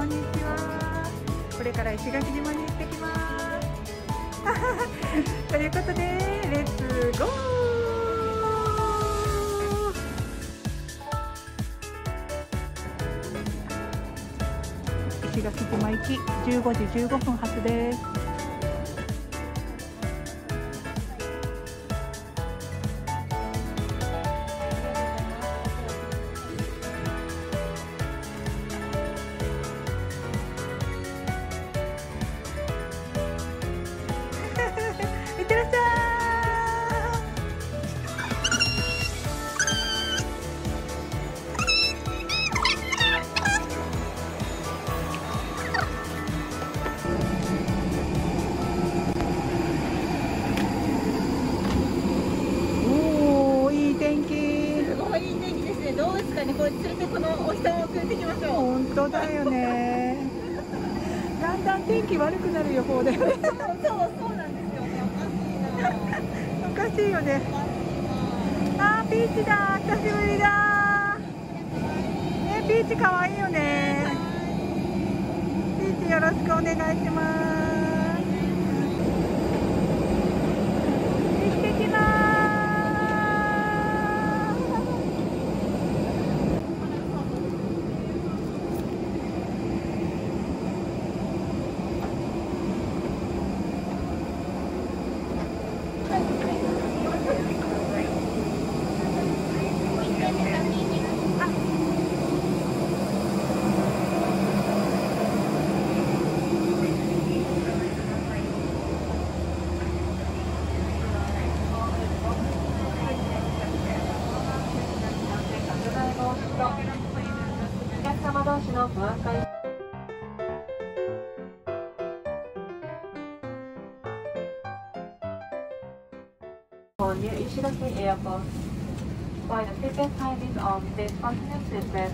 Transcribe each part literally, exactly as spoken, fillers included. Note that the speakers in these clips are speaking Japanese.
んにちは。これから石垣島に行ってきますということでレッツゴー。石垣島行きじゅうごじじゅうごふん発です。いってらっしゃい。おお、いい天気。 すごいいい天気ですね。どうですかね。これ連れてこのお日様を送ってきましょう。 本当だよね。だんだん天気悪くなる予報で。 そうそうそうなんですよね。 おかしいよね。あー、ピーチだ。久しぶりだ。ね、ピーチ可愛いよね。ピーチよろしくお願いします。行ってきます。 お客様同士の不安解消。For New Ishigaki Airport, while the ticket time is on this continuous system,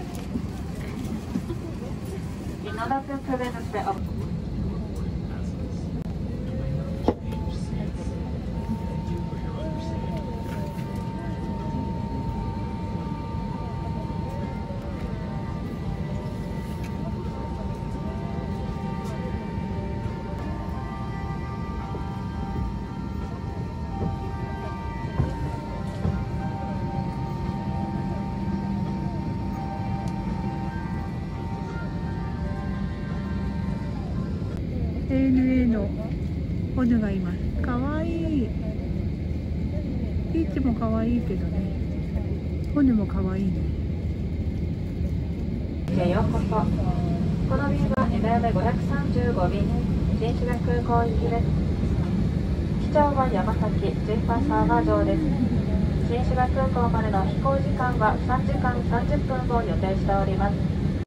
in order to prevent the spread of エーエヌエー のホヌがいます。かわいい。ピーチもかわいいけどね。ホヌもかわいいね。 へようこそ。この便は エムエムごひゃくさんじゅうご 便、新石垣空港行きです。機長は山崎ジェファーサーガー場です。新石垣空港までの飛行時間はさんじかんさんじゅっぷんを予定しております。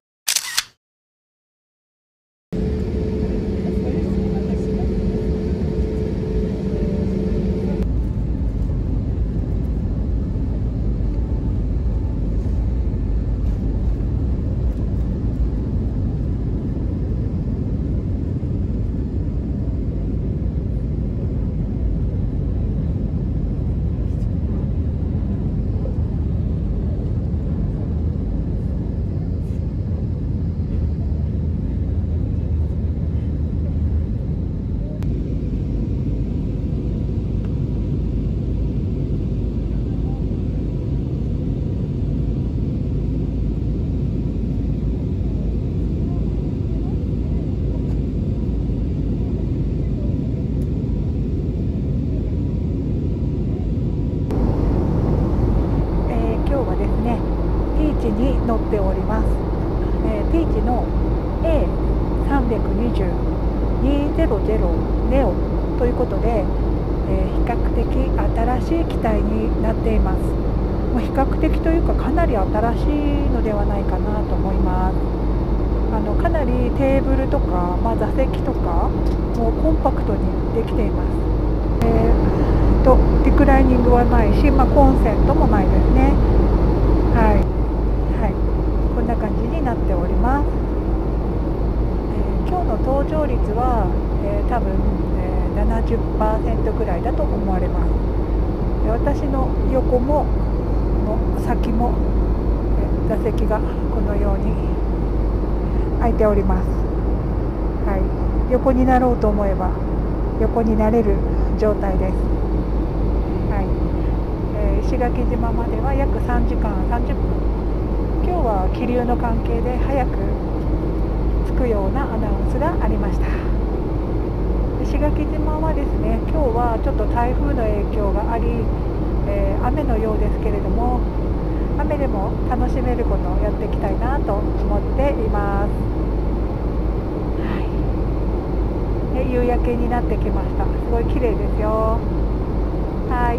に乗っております。えー、ピーチの エーさんにーゼロ にーゼロゼロ ネオということで、えー、比較的新しい機体になっています。もう比較的というかかなり新しいのではないかなと思います。あのかなりテーブルとか、まあ、座席とかもコンパクトにできています。えー、とリクライニングはないし、まあ、コンセントもないですね。はいはい、こんな感じになっております。えー、今日の搭乗率は、えー、多分、えー、ななじゅっパーセント ぐらいだと思われます。私の横もの先も、えー、座席がこのように空いております。はい、横になろうと思えば横になれる状態です。はい、えー、石垣島までは約さんじかんさんじゅっぷん。今日は気流の関係で早く着くようなアナウンスがありました。石垣島はですね、今日はちょっと台風の影響があり、えー、雨のようですけれども、雨でも楽しめることをやっていきたいなと思っています。はい、で夕焼けになってきました。すごい綺麗ですよ。はい。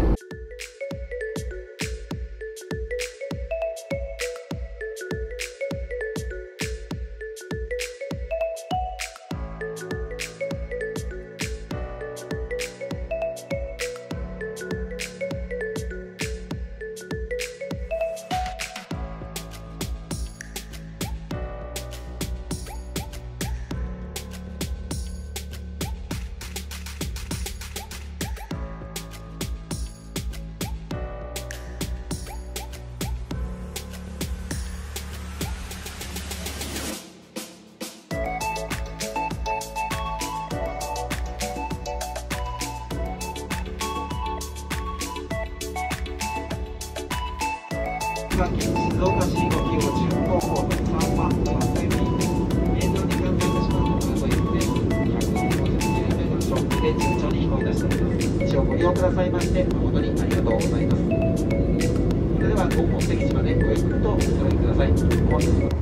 静岡市ごきご中高校さんばん発生便沿道に完成いたします空母 エス でひゃくごじゅうきゅうメートルショックで順調に飛行いたしております。一応ご利用くださいまして誠にありがとうございます。それではご目的地までごゆっくりとお進みください。本日は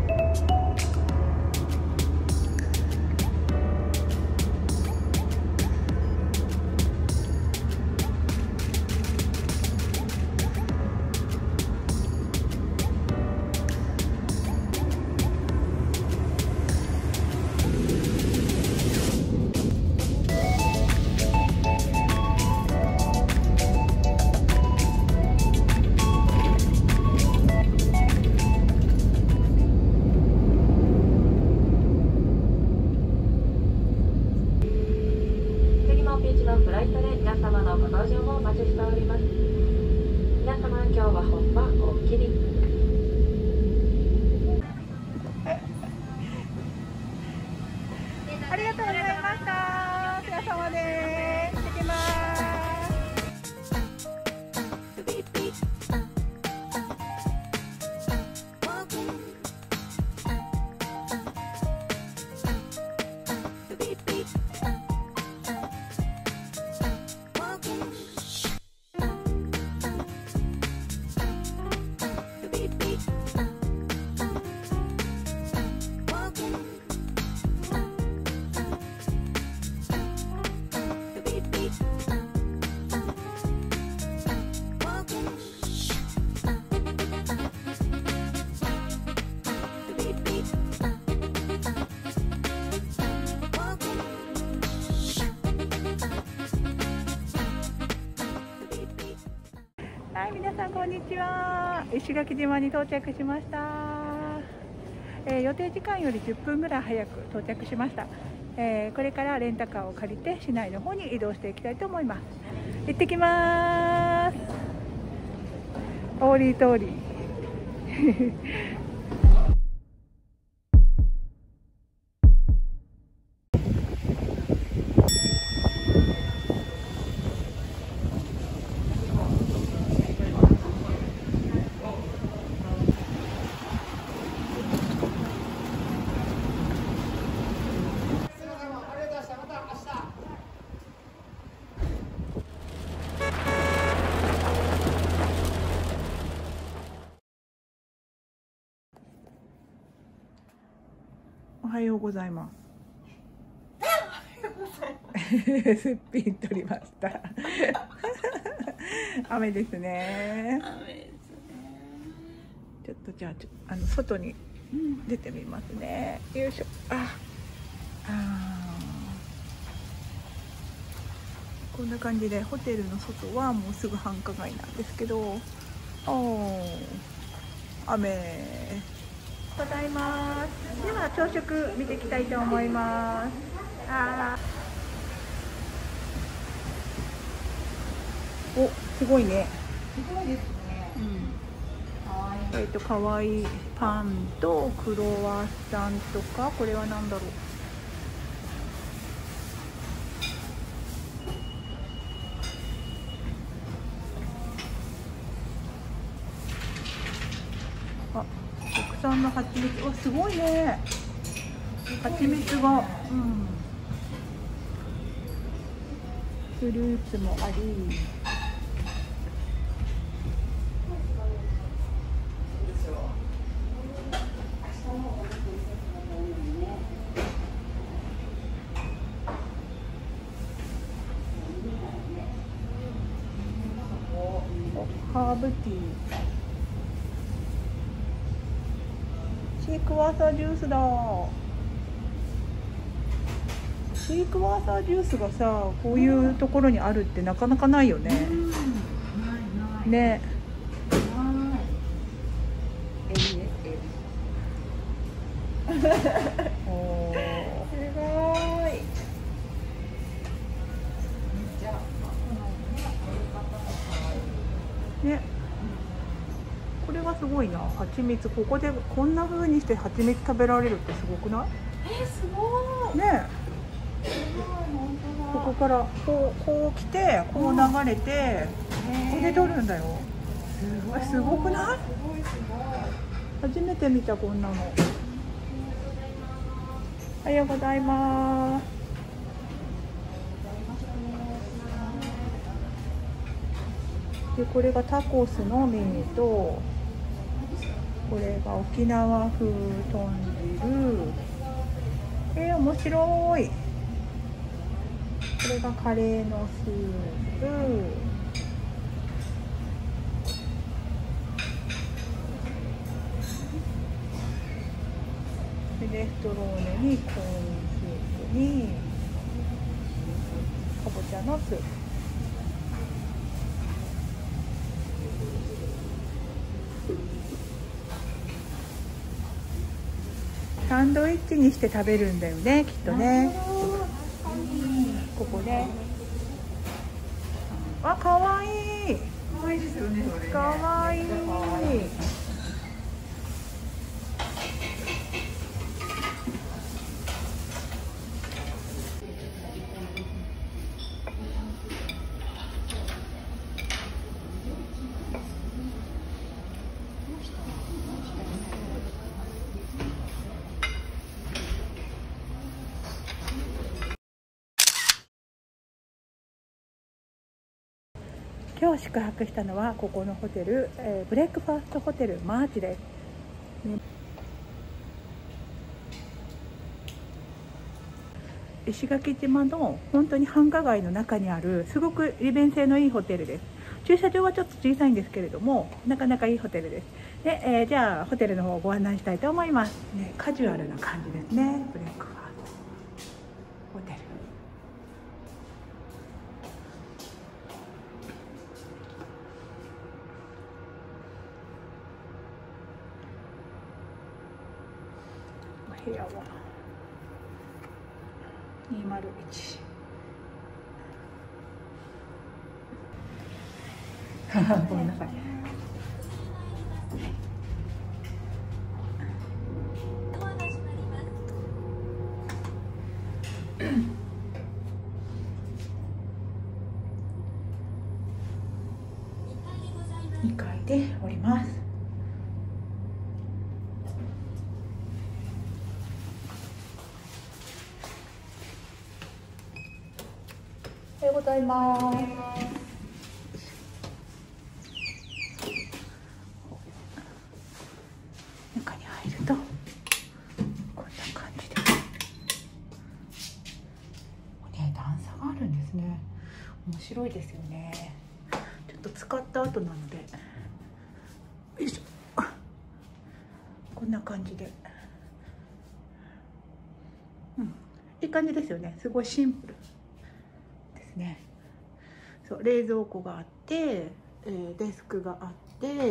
フライトで皆様のご搭乗をお待ちしております。皆様、今日は本番おおきに。 ありがとうございました。お疲れ様です。行ってきます。はい、皆さんこんにちは。石垣島に到着しました。えー、予定時間よりじゅっぷんぐらい早く到着しました。えー、これからレンタカーを借りて市内の方に移動していきたいと思います。行ってきます。オーリートーリー。おはようございます。すっぴん取りました。雨ですね。 雨ですね。 ちょっとじゃあちょあの外に出てみますね。よいしょ。あ、あこんな感じでホテルの外はもうすぐ繁華街なんですけど、おー雨。ございます。では朝食見ていきたいと思います。あお、すごいね。 すごいですね。 うん。 かわいい。 えっとかわいいパンとクロワッサンとか、これは何だろう。あ、国産の蜂蜜、わすごいね。蜂蜜が、うん、フルーツもあり。ハーブティー、シークワーサージュースだ。シークワーサージュースがさ、こういうところにあるってなかなかないよね。ね。おー、すごい。ね、これはすごいな。蜂蜜、ここでこんな風にして蜂蜜食べられるってすごくない？ えー、すごいね。 すごい、本当だ。 ここからこうこう来て、こう流れて、ここで取るんだよ。すごい、すごくない？ すごいすごい。 初めて見たこんなの。おはようございます。で、これがタコスのミニと、これが沖縄風豚汁。えー、面白い。これがカレーのスープ。で、ストローネにコーンスープにかぼちゃのスープ。サンドイッチにして食べるんだよね、きっとね。ここね。あ、かわいい。 可愛いですよね。 かわいい。今日宿泊したのはここのホテル、えー、ブレックファーストホテルマーチです、ね、石垣島の本当に繁華街の中にあるすごく利便性のいいホテルです。駐車場はちょっと小さいんですけれども、なかなかいいホテルです。で、えー、じゃあホテルの方をご案内したいと思います、ね、カジュアルな感じですね。ブレックファーストホテル。部屋はにまるいち。ごめんなさい。にかいでおります。おはようございます。中に入るとこんな感じで、ね、段差があるんですね。面白いですよね。ちょっと使った後なので、よいしょ、こんな感じで、うん、いい感じですよね。すごいシンプルですね。そう、冷蔵庫があって、えー、デスクがあって、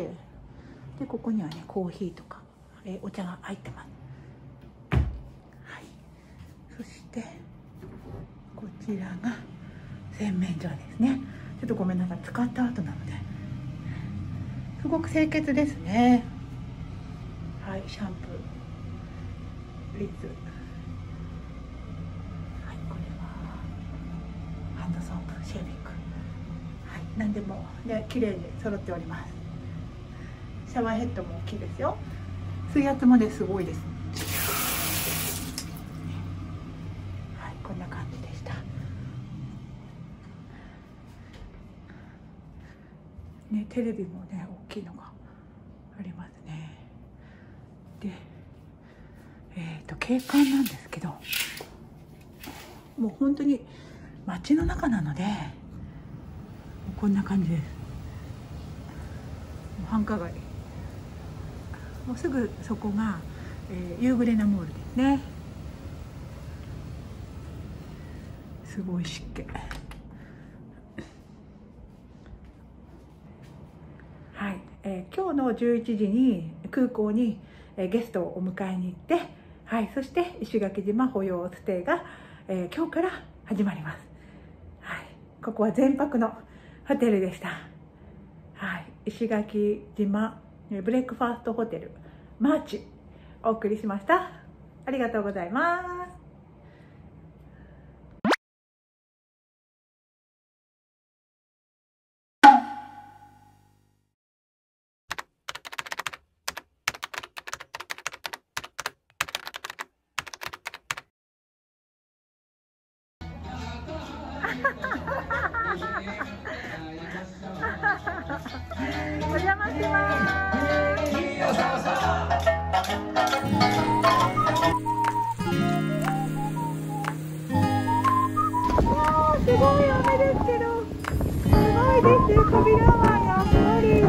でここにはねコーヒーとか、えー、お茶が入ってます。はい。そしてこちらが洗面所ですね。ちょっとごめんなさい、使った後なのですごく清潔ですね。 はい、シャンプー、リンス、はい、これはハンドソープ、シェービング、はい、何でもね、綺麗に揃っております。シャワーヘッドも大きいですよ。水圧もね、すごいです。はい、こんな感じでした。ね、テレビもね、大きいのがありますね。で、えっと景観なんですけど、もう本当に街の中なので、こんな感じです。もう繁華街。もうすぐそこが、えー、ユーグレナモールですね。すごい湿気。はい、えー、今日のじゅういちじに空港に、えー、ゲストをお迎えに行って、はい、そして石垣島保養ステイが、えー、今日から始まります。はい、ここは全泊のホテルでした。はい、石垣島ブレックファーストホテルマーチお送りしました。ありがとうございます。お邪魔します。すごい雨ですけど、すごいです。扉はやっぱり